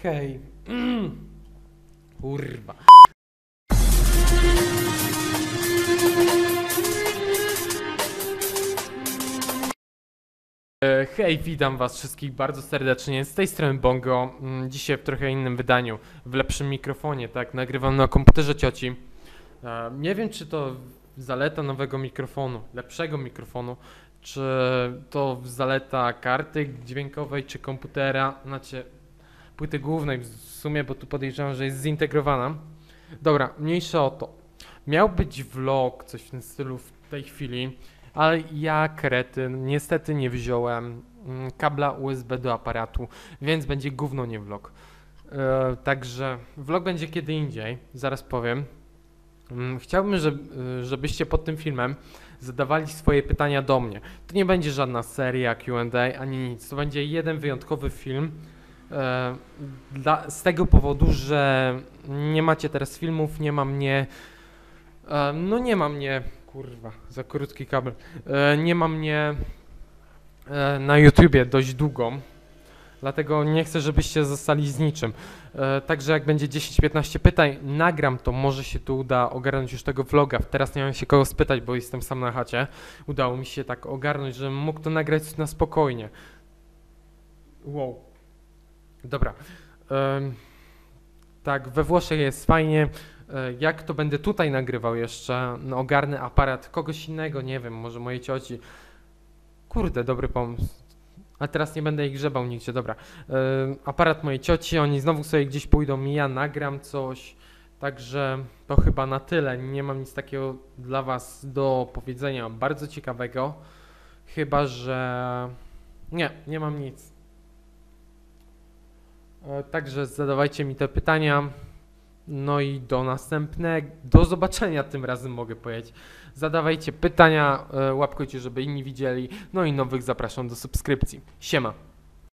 Hej. Kurwa. Hej, witam was wszystkich bardzo serdecznie, z tej strony Bongo. Dzisiaj w trochę innym wydaniu, w lepszym mikrofonie, tak, nagrywam na komputerze cioci. Nie wiem, czy to zaleta nowego mikrofonu, lepszego mikrofonu, czy to zaleta karty dźwiękowej, czy komputera, znaczy płyty głównej w sumie, bo tu podejrzewam, że jest zintegrowana. Dobra, mniejsza o to. Miał być vlog, coś w tym stylu w tej chwili, ale ja, kretyn, niestety nie wziąłem kabla USB do aparatu, więc będzie gówno, nie vlog. Także vlog będzie kiedy indziej, zaraz powiem. Chciałbym, żebyście pod tym filmem zadawali swoje pytania do mnie. To nie będzie żadna seria Q&A ani nic, to będzie jeden wyjątkowy film. Z tego powodu, że nie macie teraz filmów, nie ma mnie, kurwa, za krótki kabel, nie ma mnie na YouTubie dość długo, dlatego nie chcę, żebyście zostali z niczym. Także jak będzie 10-15 pytań, nagram to, może się tu uda ogarnąć już tego vloga. Teraz nie mam się kogo spytać, bo jestem sam na chacie. Udało mi się tak ogarnąć, żebym mógł to nagrać na spokojnie. Wow. Dobra. Tak, we Włoszech jest fajnie. Jak to będę tutaj nagrywał jeszcze, no, ogarnę aparat kogoś innego, nie wiem, może mojej cioci. Kurde, dobry pomysł. A teraz nie będę ich grzebał nigdzie, dobra. Aparat mojej cioci, oni znowu sobie gdzieś pójdą, ja nagram coś. Także to chyba na tyle. Nie mam nic takiego dla was do powiedzenia bardzo ciekawego. Chyba że... Nie mam nic. Także zadawajcie mi te pytania. No i do zobaczenia tym razem mogę powiedzieć. Zadawajcie pytania, łapkujcie, żeby inni widzieli. No i nowych zapraszam do subskrypcji. Siema.